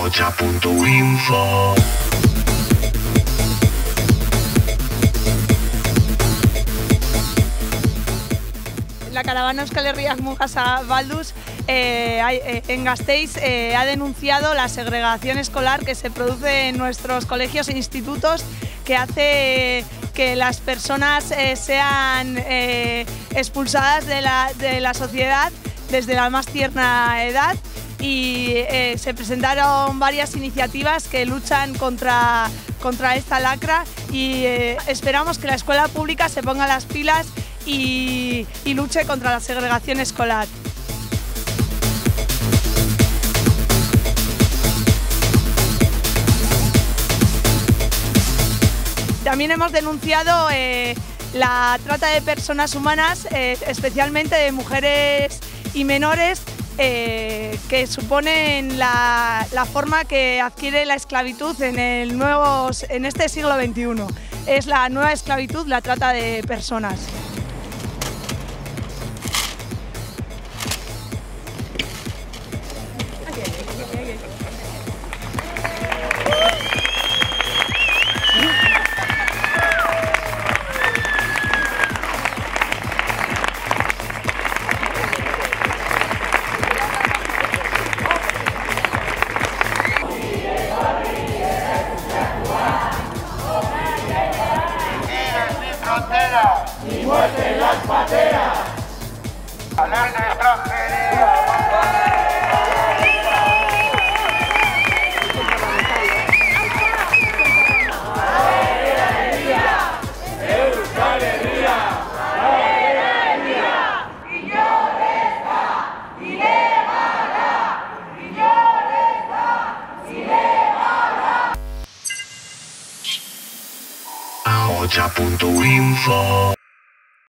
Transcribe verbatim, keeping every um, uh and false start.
ahocha punto info. La caravana Euskal Herriak Mugasa Balduz eh, eh, en Gasteiz eh, ha denunciado la segregación escolar que se produce en nuestros colegios e institutos, que hace que las personas eh, sean eh, expulsadas de la, de la sociedad desde la más tierna edad, y eh, se presentaron varias iniciativas que luchan contra, contra esta lacra, y eh, esperamos que la escuela pública se ponga las pilas y, y luche contra la segregación escolar. También hemos denunciado eh, la trata de personas humanas, eh, especialmente de mujeres y menores, eh, que suponen la, la forma que adquiere la esclavitud en, el nuevo, en este siglo veintiuno. Es la nueva esclavitud, la trata de personas. ¡Y muerte en las pateras! ¡Alerta de extranjería! ¡Euskal Herria! ahocha punto info.